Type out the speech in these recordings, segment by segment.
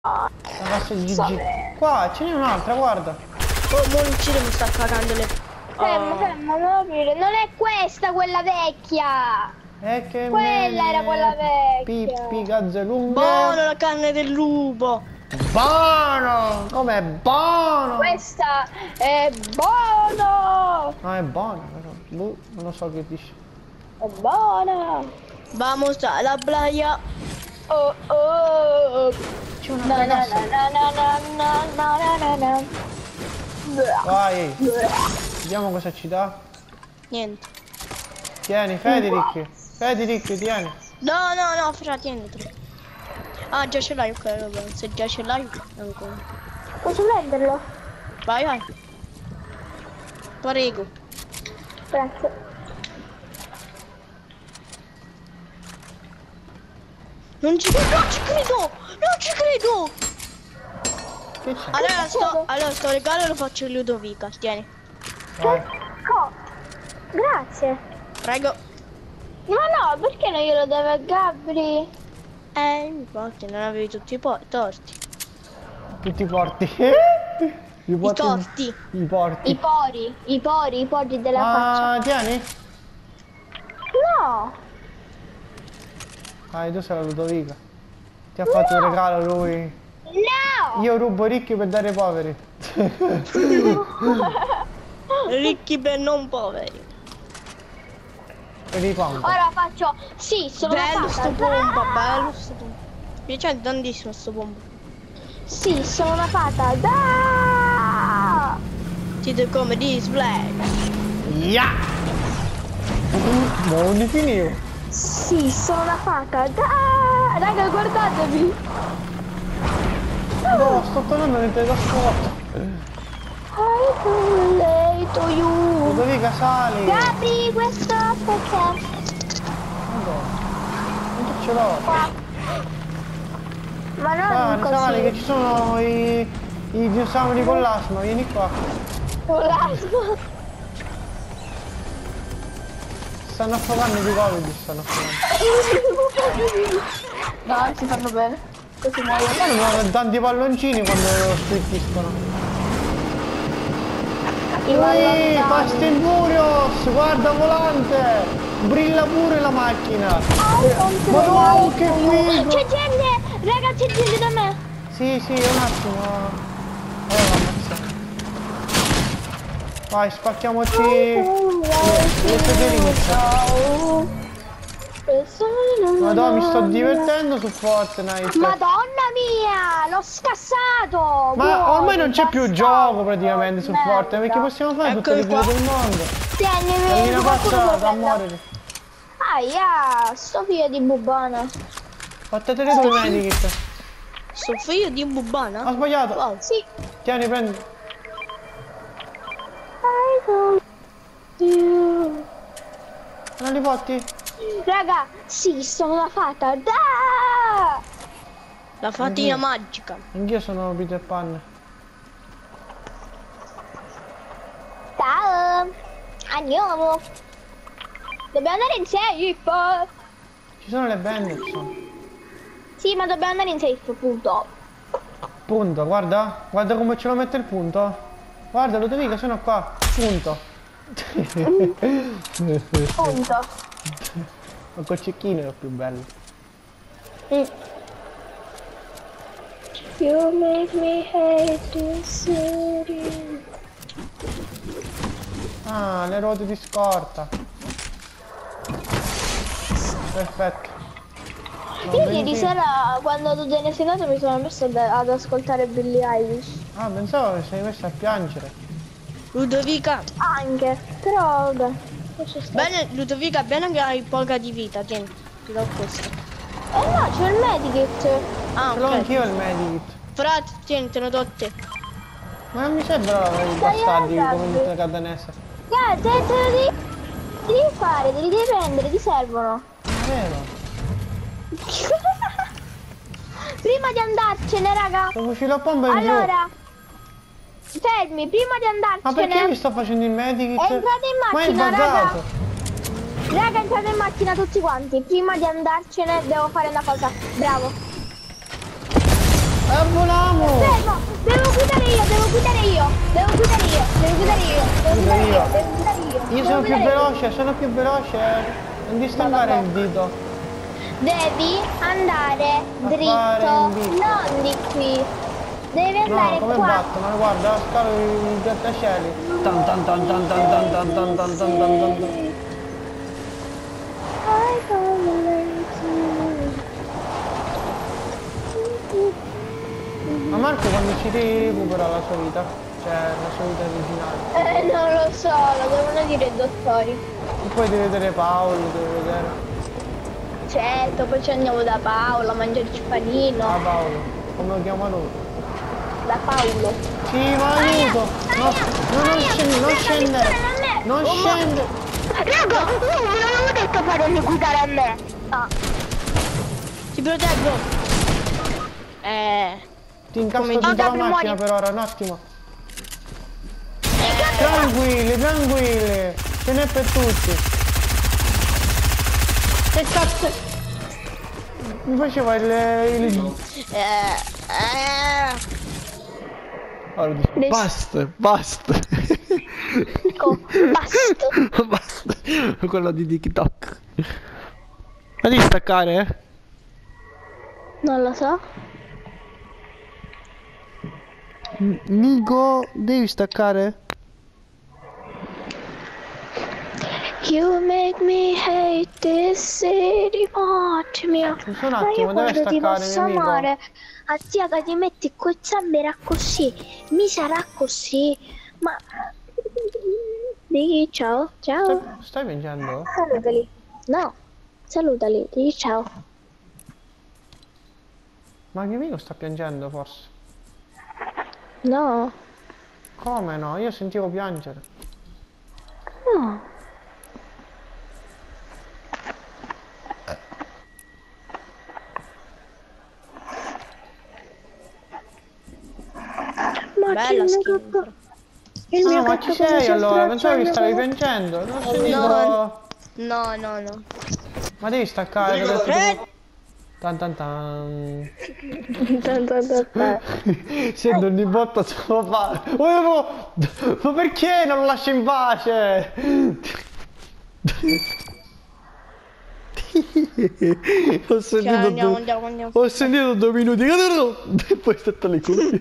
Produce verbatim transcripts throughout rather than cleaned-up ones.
Ragazzi, G G. Qua ce n'è un'altra, guarda. Oh, mo l'uccide mi sta cagando le... Fermo, Oh. fermo, non aprire. Non è questa quella vecchia. E che Quella era quella vecchia. Pippi, gazzalunghe. Buono la carne del lupo. Buono! Com'è buono! Questa è buono. No, è buono, però. Boh, non lo so che dici. È buona. Vamos a la playa. Oh oh. C'è una Na na ragazza. na na na na na na na. Vai, vediamo cosa ci dà. Niente. Tieni, Federic. Federic, tieni. No, no, no, fra, tieni. Ah, già ce l'hai, ok, vabbè. Se già ce l'hai, ancora. Posso prenderlo? Vai, vai. Prego. Grazie. Non ci credo, non ci credo! Non ci credo! Che c'è? Allora sto, allora sto regalo lo faccio a Ludovica, tieni. Vai. Co- Grazie. Prego. Ma no, perché non glielo deve a Gabri? Eh, infatti non avevi tutti i po- torti. Tutti i porti. I, I porti- torti. I porti. I pori, i pori, i pori della faccia. Ah, tieni? No. Dai, tu sei la Ludovica. Ti ha fatto un regalo lui. No. Io rubo i ricchi per dare ai poveri. Ricchi per non poveri. E di quanto? Ora faccio, sì, sono Bello una sto fata. pompa, bello sto pompa. Mi piace tantissimo sto pompa. Sì, sono una fata. Da! Siete come display. Ya! Ma non finivo. Sì, sono una fata. Da! Raga, guardatevi. No, sto tornando nel teletrasporto. I can relate to you. Ludovica, sali. Gabri, questo perché? Madonna. Non che ce l'ho. Qua. Ma non Sali, così. sali, che ci sono i, i dinosauri con l'asma, vieni qua. Con l'asma. Stanno affogando di Covid, stanno affogando. No, si fanno bene. Così muoiono. Fanno tanti palloncini quando strittiscono. I Ui, palloncini. Fast and Furious, guarda volante! Brilla pure la macchina! I want to Ma no, relate che to you. figo! C'è gente, raga, c'è gente da me. Sì, sì, un attimo. Eh, ammazza. Vai, spacchiamoci le federiche. Madonna, mi sto divertendo su Fortnite. Madonna mia, l'ho scassato. Ma ormai non c'è più bastardo. gioco praticamente su Merda. Fortnite, perché possiamo fare tutte le Eccoli video qua. del mondo. Tieni, Gallina qualcuno lo passata, a prenda. morire. Aia, sto figlio di bubbana. Fattate le due medikit. Sto figlio di Bubbana? Ho sbagliato. Wow. Sì. Tieni, prendi. I love you. Non li fotti? Raga, sì, sono una fata. Da! La fatina magica. Anch'io sono Peter Pan. Ciao. Andiamo. Dobbiamo andare in safe. Ci sono le Benderson. Sì, ma dobbiamo andare in safe, punto. Punto, guarda. Guarda come ce lo mette il punto. Guarda, Ludovica, sono qua. Punto. Punto. Ma col cecchino era più bello. Mm. You make me hate this city. Ah, le ruote di scorta. Perfetto. No, Io vedi ieri qui. sera, quando tu te ne sei andato, mi sono messo ad, ad ascoltare Billie Eilish. Ah, pensavo che sei messa a piangere. Ludovica. Anche, però vabbè. lascia stare. Bene, Ludovica, bene che hai poca di vita, tieni. Ti do questo. Eh no, c'è il medikit. Ah, Ce l'ho ok. anch'io il medikit. Frate, tieni, te lo do a te. Ma non mi sembra i Dai, bastardi dai. come tutte le catanesse. Dai, te, te lo devi, te li devi fare, te li devi prendere, ti servono. Vero? Prima di andarcene, raga. Sto fucile a pompa in giù. Allora, fermi, prima di Ma perché mi andarcene. sto facendo il medikit? Entrate in Ma è macchina, raga. buggato. Raga, entrate in macchina tutti quanti. Prima di andarcene devo fare una cosa. Bravo. È io, devo guidare io, devo guidare io, devo guidare io, devo Guida guidare io, io. devo guidare io. Io devo sono più guidare io. veloce, sono più veloce. Non distaccare Vabbè. il dito. Devi andare A dritto, fare un dito. non di qui. Devi No, andare come qua. battono? Guarda, scalo i grattacieli. Tan tan tan tan tan tan tan tan tan tan tan tan tan. Ma Marco quando ci recupera la sua vita? Cioè la sua vita originale. Eh, non lo so, lo devono dire i dottori. E poi devi vedere Paolo, devi vedere. Certo, poi ci andiamo da Paolo a mangiare il panino. Ah Paolo, come lo chiama lui? Da Paolo. Sì, ma aiuto! No, no, non scende, non scende! Non scende! Raga, io non avevo detto farmi guidare a me. Ah. Ti proteggo. Eh. Ti incastro Come tutta la Apri, macchina muori. per ora, un attimo. Tranquilli, tranquilli! Ce n'è per tutti! Che cazzo? Mi faceva il... il... Eh. Eh. Allora, dico, Des- basta, basta! Ecco, basta. Basta! Quello di TikTok. Ma devi staccare, eh? Non lo so. Nico, devi staccare? You make me hate this city, much mio. Scusa un Ma attimo, io deve quando ti staccare, posso mio amico. amare, a zia che ti metti col zambera così, mi sarà così, ma... Digli ciao, ciao. Stai, stai piangendo? Salutali. No, salutali, digli ciao. Ma il mio amico sta piangendo forse? No, Come no? Io sentivo piangere. no. Ma Bella il mio skin. gatto- il Ah, mio ma gatto ci cosa sei si allora? Pensavo che abbraccia, stavi il mio piangendo. Non ho sentito... No. No, no, no. Ma devi staccare. Eh. perché- Tan tan tan. gatto. Sento ogni volta solo fa. Oh, no! Ma perché non lo lascio in pace? Ho sentito Cioè, andiamo, due... andiamo, andiamo. Ho sentito due minuti e poi è stato lì così.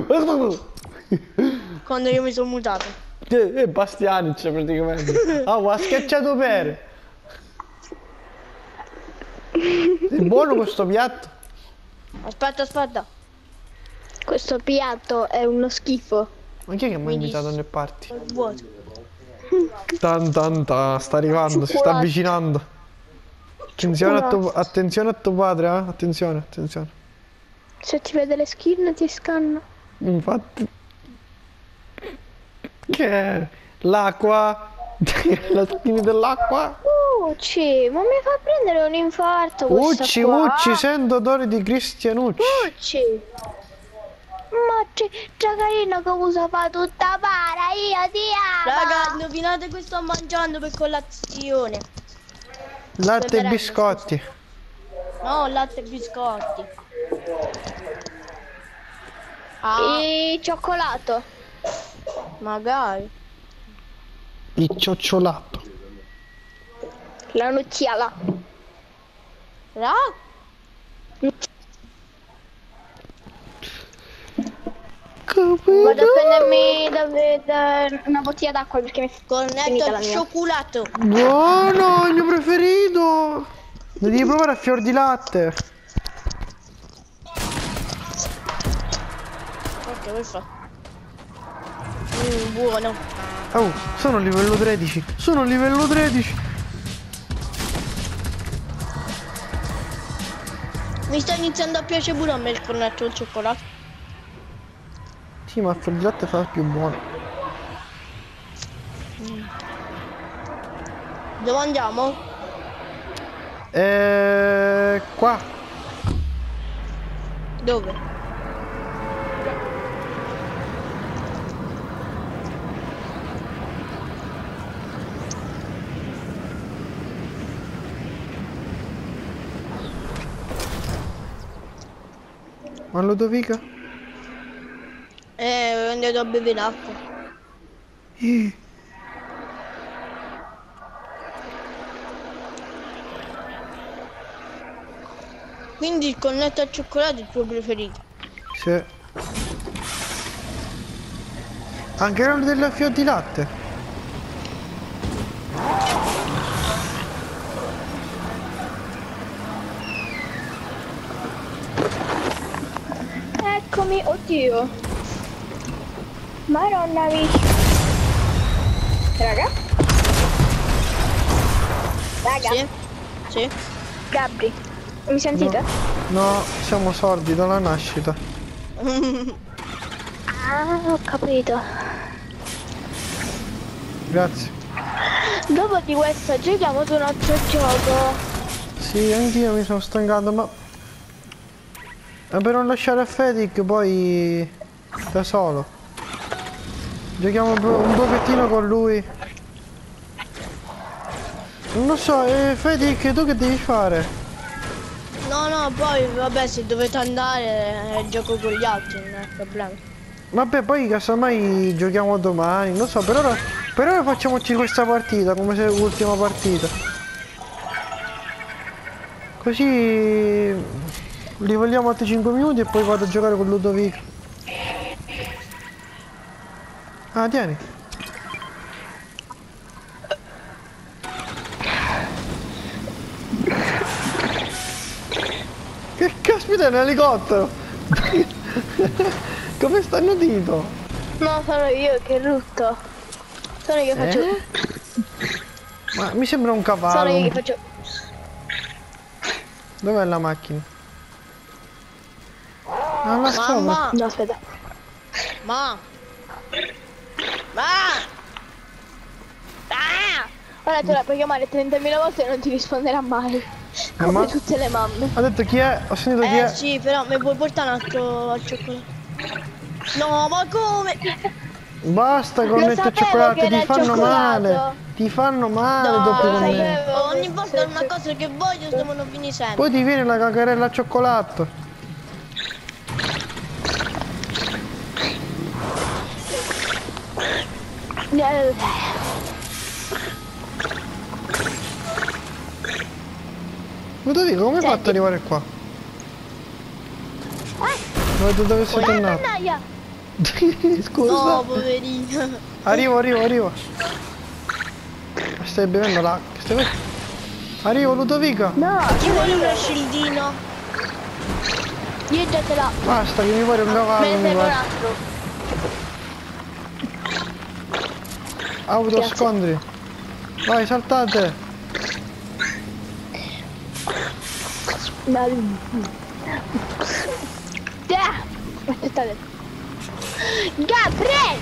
Quando io mi sono mutato. E Bastianic praticamente. Ah, ha schiacciato per. È buono questo piatto? Aspetta, aspetta. Questo piatto è uno schifo. Ma chi è che mi ha Mi invitato dis- nel party? Vuoto. Tan tan tan, sta arrivando, si sta Cioccolato. avvicinando. Attenzione a, tuo, Cioccolato. attenzione a tuo padre, eh? Attenzione, attenzione. Se ti vede le skin ti scanna. Infatti. Che è? L'acqua? La skin dell'acqua? Ucci, ma mi fa prendere un infarto questa Ucci, qua. Ucci, sento odore di Cristianucci. Ucci. Ma c'è carino che usa fa tutta para, io ti amo. Raga, indovinate che sto mangiando per colazione. Latte e merenda, biscotti. No, latte e biscotti. Ah, Il cioccolato. magari. Il cioccolato. La nocciala. Ra? Vado a prendermi da, da- una bottiglia d'acqua perché mi è Cornetto finita la al mia. cioccolato. Buono, il mio preferito. Lo devi provare a fior di latte. Ok, vuoi fa? Mm, buono. Oh, sono a livello tredici. Sono a livello tredici. Mi sta iniziando a piacere pure a me il cornetto al cioccolato. Sì, ma il fior di latte fa più buono. Dove andiamo? Eh, qua. Dove? Ma Ludovica? Eh, ho andato a bere l'acqua. Quindi il cornetto al cioccolato è il tuo preferito? Sì. Anche quello del fior di latte. Eccomi, oddio. Madonna amici. Raga? Raga? Sì? Sì? Gabri, mi sentite? No, siamo sordi dalla nascita. Ah, ho capito. Grazie. Dopo di questo giochiamo ad un altro gioco. Sì, anch'io mi sono stancato, ma... ma per non lasciare Fedic poi da solo. Giochiamo un po' un pochettino con lui. Non lo so, eh, Fedic, tu che devi fare? No, no, poi vabbè, se dovete andare eh, gioco con gli altri, non è problema. Vabbè, poi casomai giochiamo domani, non so, per ora, per ora facciamoci questa partita come se l'ultima partita. Così li vogliamo altri cinque minuti e poi vado a giocare con Ludovico. Ah, tieni. Che caspita è un elicottero? Come sta annudito? No, sono io che rutto. Sono io che faccio. Eh? Ma mi sembra un Sono cavallo. io che faccio. Dov'è la macchina? Ah, la strada. Mamma! No, aspetta. Ma! Ma! Ah! Ora tu la puoi chiamare trentamila volte e non ti risponderà mai. Come ma- tutte le mamme. Ha detto chi è? Ho sentito chi Eh è. sì, però mi puoi portare un altro al cioccolato? No, ma come? Basta con Lo le sapevo cioccolate, che ti era fanno cioccolato. male. Ti fanno male No, dopo con sai me. che- ogni volta è una cosa che voglio, devono finire sempre. Poi ti viene la cacarella al cioccolato. Eh, Ludovico, come hai Senti. fatto ad arrivare qua? Dove, dove sei Ah, tornato? mannaia! Scusa. No, poverino. Arrivo, arrivo, arrivo. Stai bevendo l'acqua? Stai bevendo? Arrivo, Ludovico. No, Ci vuole uno scildino. io già te l'ho. Basta, che mi pare un Me cavallo. ne Mi serve un pare. altro. Autoscontri. Vai, saltate. No. Ah, aspettate. Gabriele!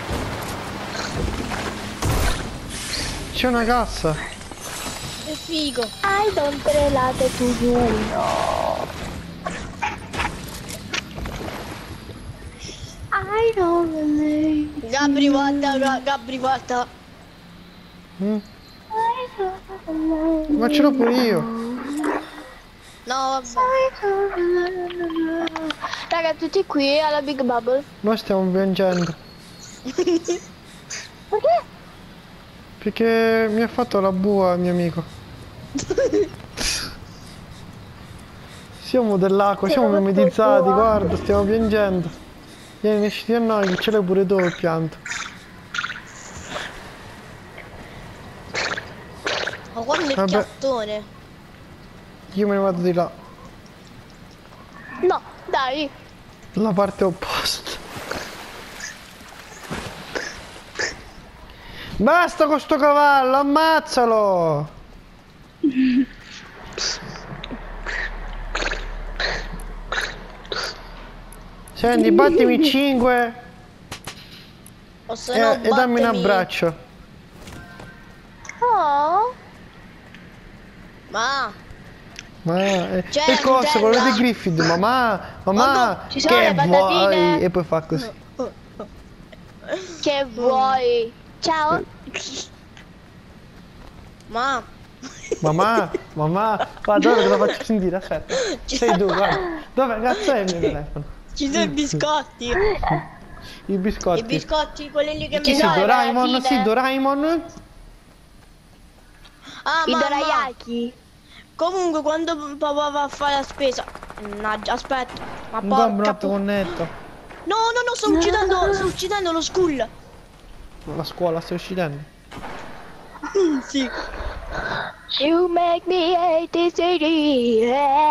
C'è una cassa. Che figo. I don't relate to you, no. I don't relate. Gabri, guarda, Ga- Gabri, guarda. Mm. I don't relate. Ma ce l'ho pure io. No, vabbè. I don't relate. Raga, tutti qui alla Big Bubble. Noi stiamo piangendo. Perché? Perché mi ha fatto la bua il mio amico. Siamo dell'acqua, siamo Siamo mimetizzati, dell'acqua. guarda, stiamo piangendo. Vieni, esci a noi, che ce l'hai pure tu il pianto. Ma guarda il Vabbè. piattone. Io me ne vado di là, No, dai. la parte opposta. Basta con sto cavallo, ammazzalo! Senti, battimi cinque O se no, e, e dammi un battemi- abbraccio. Oh. Ma, Ma eh, C'è che cosa? Nutella? Quello di Griffith, mamma, mamma, Ci sono che le patatine? vuoi? E poi fa così. Che vuoi? Ciao. ma, Mamma, mamma, guarda ora te lo faccio sentire, aspetta. Sei tu, guarda. Dove cazzo è il mio telefono? ci sono i biscotti. I biscotti. I biscotti, quelli lì che Chi mi sei? dai. Doraemon? fine. Sì, Doraemon. Ah, I mamma. dorayaki. Comunque quando papà va a fare la spesa. Mannaggia, aspetta. Ma Un porca gambronotto pu- connetto. No, no, no, sto uccidendo, sto uccidendo lo school. La scuola stai uscendo. Sì. You make me hate this city.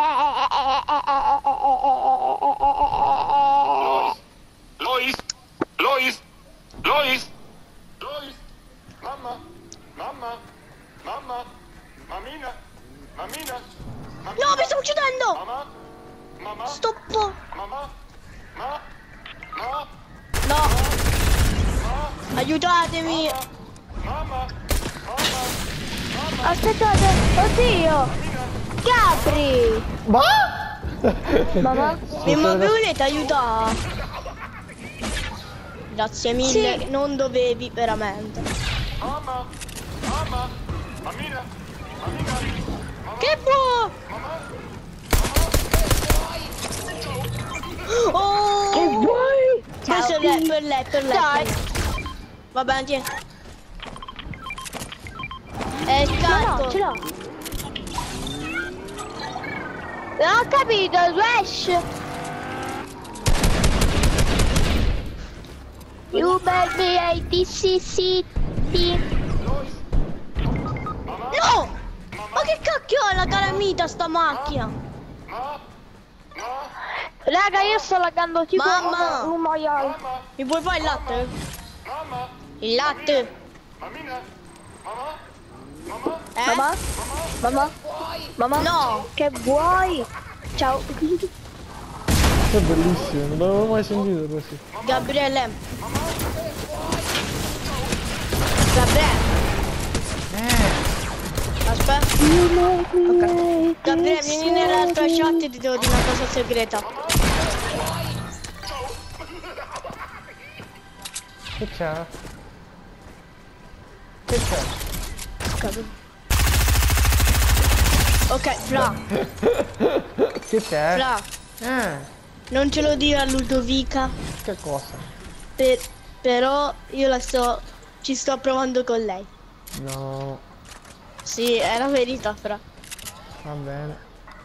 Lois! Lois! Lois! Lois! Mamma! Mamma! Mamma! Mammina! Mammina! No, mi sto uccidendo. Mamma! Mamma! Stoppo. Mamma! Ma! Ma! No. Aiutatemi. Mamma! Mamma! Aspettate, oddio! Gabri! Ma? Mamma? Mi ma mi volete aiutare? Grazie mille, Sì. non dovevi veramente. Mamma! Mamma! Mammina! Mammina! Che buono! Oh! Che vuoi? Questo è lei, per lei, per lei. Dai. Va bene, tieni. È il No, carico. no, ce l'ho. Non ho capito, Slash! You make me hate this city. No! Ma che cacchio è la calamita sta macchina? Raga, io sto laggando tipo Mamma. un maiale. Mi puoi fare il latte? Mamma! Il latte? Mammina! Mamma! Mamma! Eh? Mamma? Mamma? Mamma? No. Che vuoi? Ciao. È bellissimo, non l'avevo mai sentito così. Gabriele. Gabriele. Aspetta. Ok. Gabriele, vieni nella tua chat e ti devo dire una cosa segreta. Che c'è? Che c'è? Ok, Fra, Che c'è? Fra, Eh, non ce lo dire a Ludovica, che cosa? per- però io la sto, ci sto provando con lei. No, Sì, è la verità, Fra. va bene.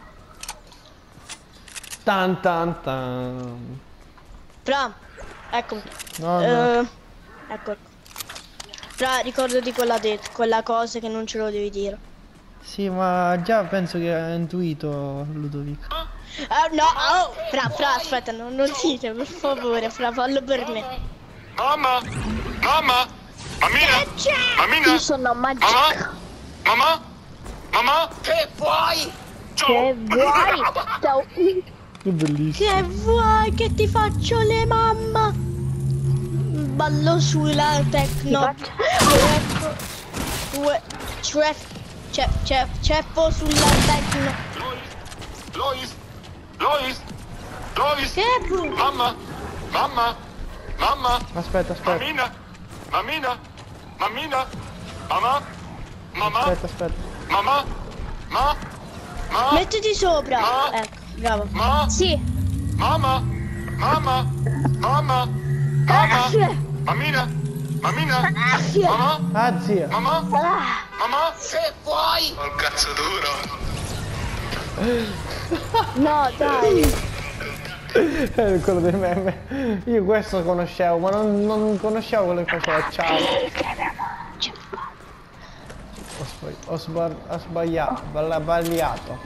Tan tan tan. Fra, ecco. No, no. Eh, ecco. Fra, ricordati quella, de- quella cosa che non ce lo devi dire. Sì, ma già penso che ha intuito Ludovico. Ah, no, oh, Fra, Fra, aspetta, non, non dite, per favore, Fra, fallo per me. Mamma! Mamma! Mammina! Mammina! Io sono magica. Mamma! Mamma! Mamma! Che vuoi? Che vuoi? Ciao. Che bellissimo. Che vuoi che ti faccio le mamma? Ballo sulla tecno. Ue- Cef, cef, cef, ceffo sulla tecno. Lois! Lois! Lois! Che bu- Mamma! Mamma! Mamma! Aspetta, aspetta, Mammina! Mammina! Mammina! Mamma! Mamma! aspetta, aspetta. Mamma! Ma! Ma! Mettiti sopra. Ma- Ecco, bravo. Ma! Sì. Mamma! Mamma! Mamma! Mamma! Mammina! Mammina! Mamma! Ah, zia. Mamma! Ah, Mamma! Che vuoi? Ho il cazzo duro! no, dai. È quello dei meme. Io questo conoscevo, ma non, non conoscevo quello che faceva. Ciao. Ho, sbagli- ho, sbar- ho sbagliato, balla- sbagliato.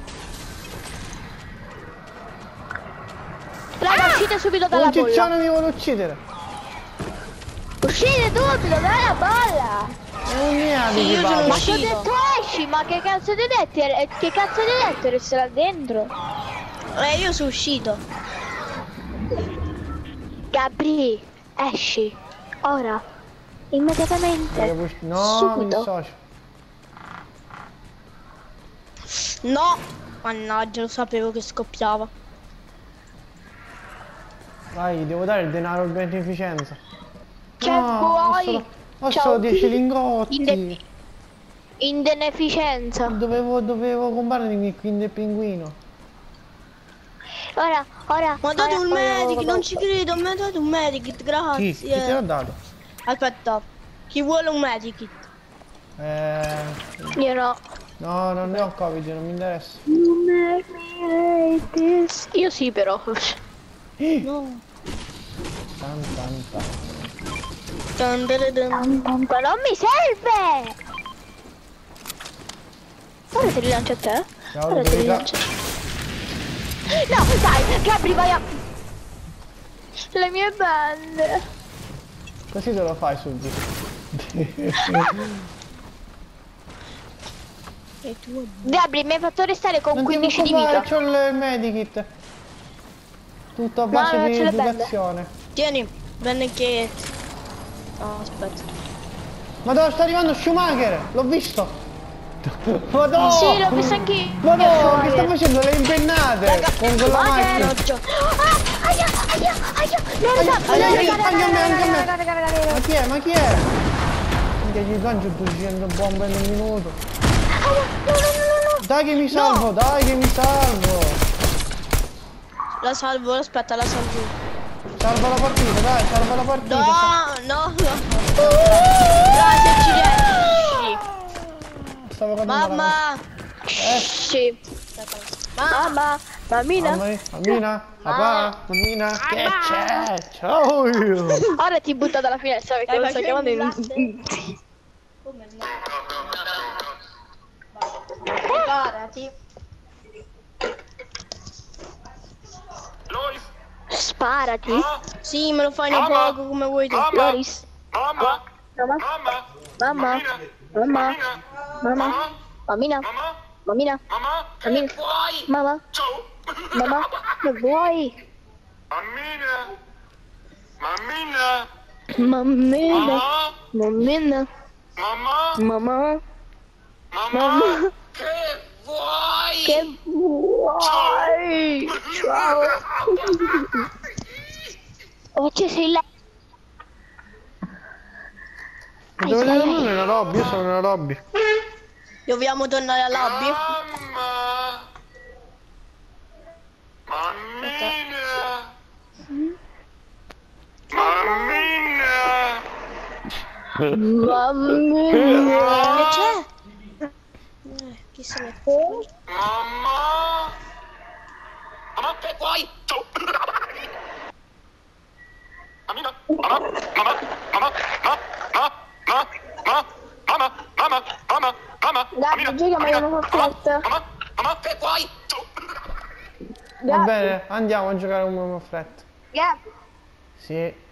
Raga, uscite subito dalla Un bolla. ciccione mi vuole uccidere. Uscite subito dalla bolla. Non mi ha Sì, io sono Ma ti ho uscito. detto esci, ma che cazzo di detto? eh, Che cazzo di detto resterà dentro? Eh, io sono uscito. Gabri, esci. Ora. Immediatamente. No, mi Subito. dissocio. No. Mannaggia, lo sapevo che scoppiava. Vai, devo dare il denaro in beneficenza. Che No, vuoi? Ho solo, ho Ciao. solo dieci lingotti. Inde- Indeficienza. Dovevo, dovevo comprare il quinto pinguino. Ora, ora. Ma date ora, un ora, medic, ora, non ci credo, mi ha dato un medikit, Chi? Chi te l'ha grazie. dato? Aspetta, chi vuole un medikit? Eh... Io no. No, non ne ho Covid, non mi interessa. You make me hate this. Io sì però. No. Tan tan tan. Dun dun dun. Ma non mi serve! Ora ti rilancio a te. Ciao, Ora ti Ludovica. rilancio. No, dai, Gabri, vai a... Le mie bande. Così te lo fai subito. E tu? Gabri, mi hai fatto restare con Non ti quindici di vita. preoccupare, c'ho il medikit. Tutto a base No, di ce le bende. educazione. Tieni, bene che... No, aspetta. Ma dove sta arrivando Schumacher? L'ho visto! Ma no! Sì, l'ho visto anch'io. Ma no, Schumacher. che sta facendo le impennate con quella Schumacher. macchina! Ah, aia, aia, aia. Non lo so. Aia, aia, Raga, anche a me, raga, anche a me. raga, raga, raga, raga. Ma chi è? Ma chi è? Minchia, gli lancio duecento bombe in un minuto. Aia, no, no, no, no. Dai che mi salvo, dai che mi salvo! La salvo, aspetta, la salvo. Salva la partita, dai, salva la partita! No, no, no. Dai, se ci riesci. Stavo cadendo la Mamma. Sì. Mamma. Mamma, mammina. Mamma, mammina, papà, mammina, che c'è? Ciao io! Ora ti butta dalla finestra perché Dai, lo sto facciamo chiamando in un Come no? Preparati. Lois, Sparati. ma, Sì, me lo fai in Mamma. poco come vuoi tu. mamma, Loris. mamma, Mamma. mamma, Mamma. mammina, Mamma. mammina, Mamma. mamma, Mammina. mamma, Mammina. mamma, Mammina. che vuoi? Mamma. Ciao. Mamma. Che vuoi? Mammina, mammina, Mammina. mamma, Mammina. mamma, Mamma. mamma, che vuoi? Che vuoi? Ciao. Oh, ci sei là. Ma dove sei tu nella lobby? Io sono nella lobby. Dobbiamo tornare al lobby? Mamma, mammina, mammina, Mammina. Che c'è? Eh, chi se ne frega? mamma, mamma, che vuoi? Ciao. Mammina, mamma, mamma, mamma, mamma, mamma, mamma, mamma, mamma, mamma, Dai, giochiamo mammina, alla mamma, forfetta. mamma, mamma, che vuoi? Ciao. Va bene, andiamo a giocare un uomo fretto. Gab. Sì.